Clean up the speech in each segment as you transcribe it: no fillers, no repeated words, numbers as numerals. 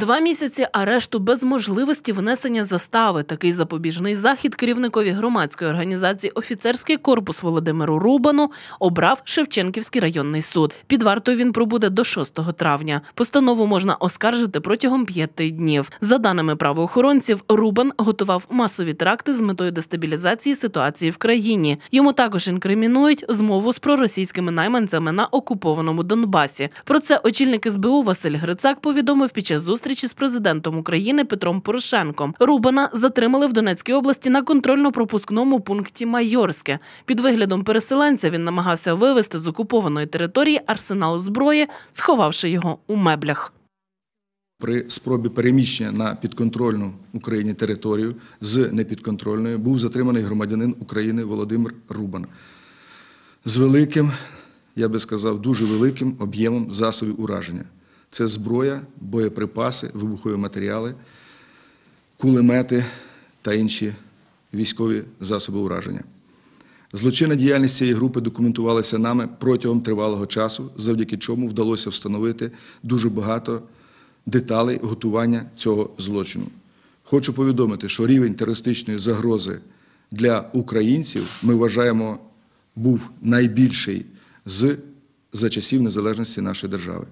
2 місяці арешту без можливості внесення застави. Такий запобіжний захід керівникові громадської організації «Офіцерський корпус» Володимиру Рубану обрав Шевченківський районний суд. Під вартою він пробуде до 6 травня. Постанову можна оскаржити протягом 5 днів. За даними правоохоронців, Рубан готував масові теракти з метою дестабілізації ситуації в країні. Йому також інкримінують змову з проросійськими найманцями на окупованому Донбасі. Про це очільник СБУ Василь Грицак повідомив під час зустрічі з президентом України Петром Порошенком. Рубана затримали в Донецькій області на контрольно-пропускному пункті Майорське. Під виглядом переселенця він намагався вивезти з окупованої території арсенал зброї, сховавши його у меблях. При спробі переміщення на підконтрольну Україні територію з непідконтрольної був затриманий громадянин України Володимир Рубан з великим, я би сказав, дуже великим об'ємом засобів ураження. Це зброя, боєприпаси, вибухові матеріали, кулемети та інші військові засоби ураження. Злочинна діяльність цієї групи документувалася нами протягом тривалого часу, завдяки чому вдалося встановити дуже багато деталей готування цього злочину. Хочу повідомити, що рівень терористичної загрози для українців, ми вважаємо, був найбільший за часів незалежності нашої держави.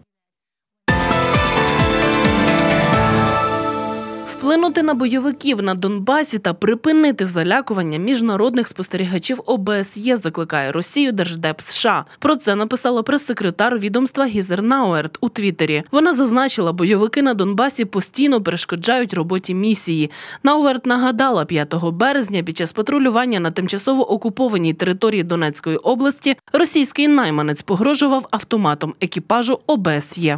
Вплинути на бойовиків на Донбасі та припинити залякування міжнародних спостерігачів ОБСЄ закликає Росію Держдеп США. Про це написала прес-секретар відомства Гізер Науерт у Твіттері. Вона зазначила, бойовики на Донбасі постійно перешкоджають роботі місії. Науерт нагадала, 5 березня під час патрулювання на тимчасово окупованій території Донецької області російський найманець погрожував автоматом екіпажу ОБСЄ.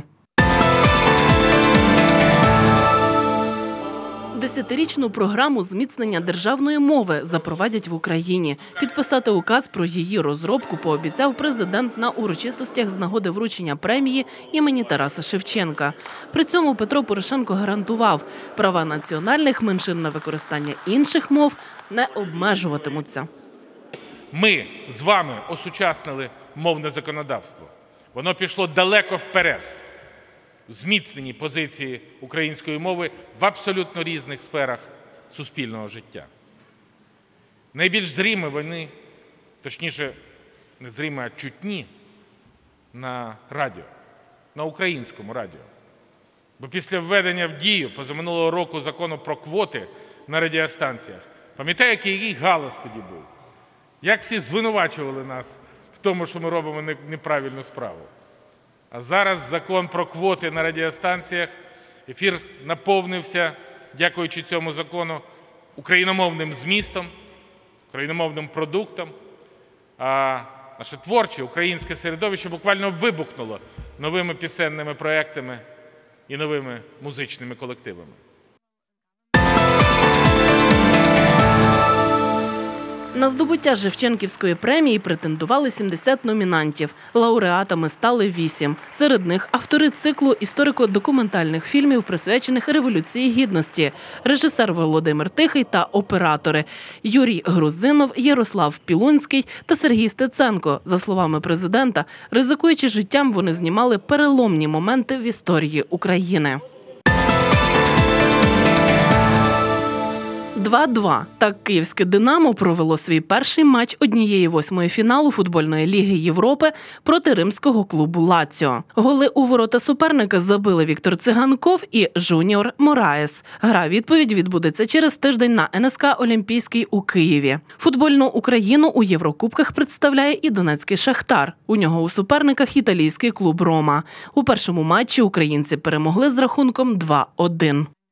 10-річну програму зміцнення державної мови запровадять в Україні. Підписати указ про її розробку пообіцяв президент на урочистостях з нагоди вручення премії імені Тараса Шевченка. При цьому Петро Порошенко гарантував, права національних меншин на використання інших мов не обмежуватимуться. Ми з вами осучаснили мовне законодавство. Воно пішло далеко вперед. Зміцнені позиції української мови в абсолютно різних сферах суспільного життя. Найбільш зримі вони, точніше, не зримі, а чутні на радіо, на українському радіо. Бо після введення в дію позаминулого року закону про квоти на радіостанціях, пам'ятаєте, який галас тоді був? Як всі звинувачували нас в тому, що ми робимо неправильну справу. А зараз закон про квоти на радіостанціях, ефір наповнився, дякуючи цьому закону, україномовним змістом, україномовним продуктом. А наше творче українське середовище буквально вибухнуло новими пісенними проектами і новими музичними колективами. На здобуття Шевченківської премії претендували 70 номінантів. Лауреатами стали 8. Серед них автори циклу історико-документальних фільмів, присвячених Революції Гідності, режисер Володимир Тихий та оператори Юрій Грузинов, Ярослав Пілунський та Сергій Стеценко. За словами президента, ризикуючи життям, вони знімали переломні моменти в історії України. 2-2. Так київське «Динамо» провело свій перший матч 1/8 фіналу футбольної ліги Європи проти римського клубу «Лаціо». Голи у ворота суперника забили Віктор Циганков і Жуніор Мораєс. Гра-відповідь відбудеться через тиждень на НСК «Олімпійський» у Києві. Футбольну Україну у Єврокубках представляє і донецький «Шахтар». У нього у суперниках італійський клуб «Рома». У першому матчі українці перемогли з рахунком 2-1.